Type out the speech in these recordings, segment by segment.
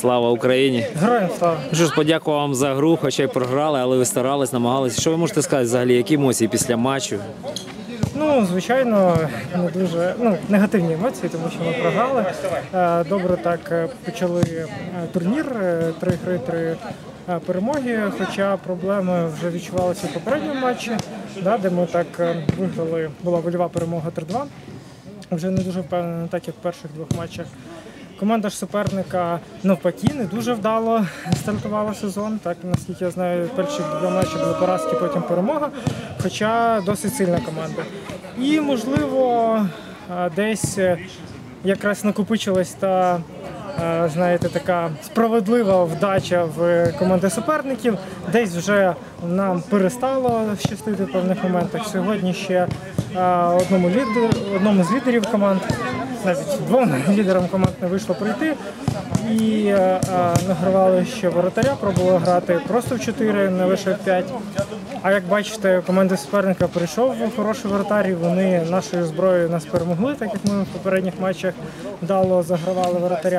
Слава Україні! Героям слава! Що ж, подякую вам за гру, хоча й програли, але ви старались, намагалися. Що ви можете сказати взагалі, які емоції після матчу? Ну, звичайно, не дуже негативні емоції, тому що ми програли. Добре так почали турнір, 3 гри, 3 перемоги, хоча проблеми вже відчувалися в попередньому матчі, де ми так виграли, була вольова перемога 3-2. Вже не дуже впевнений, так як в перших 2 матчах. Команда ж суперника навпаки не дуже вдало стартувала сезон. Так, наскільки я знаю, перші 2 матчі були поразки, потім перемога, хоча досить сильна команда. І, можливо, десь якраз накопичилась та, знаєте, така справедлива вдача в команди суперників. Десь вже нам перестало щастити в певних моментах. Сьогодні ще одному з лідерів команд, навіть 2 лідерам команд не вийшло пройти. І награвали ще воротаря, пробували грати просто в 4, не лише в 5. А як бачите, команда суперника прийшов хороший воротар, і вони нашою зброєю нас перемогли, так як ми в попередніх матчах вдало загравали воротаря.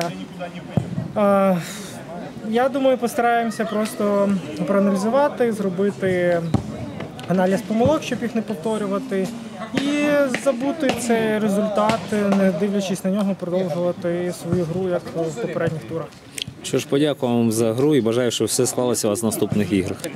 Я думаю, постараємося просто проаналізувати, зробити аналіз помилок, щоб їх не повторювати, і забути цей результат, не дивлячись на нього, продовжувати свою гру, як в попередніх турах. Що ж, подякую вам за гру і бажаю, щоб все склалося у вас в наступних іграх.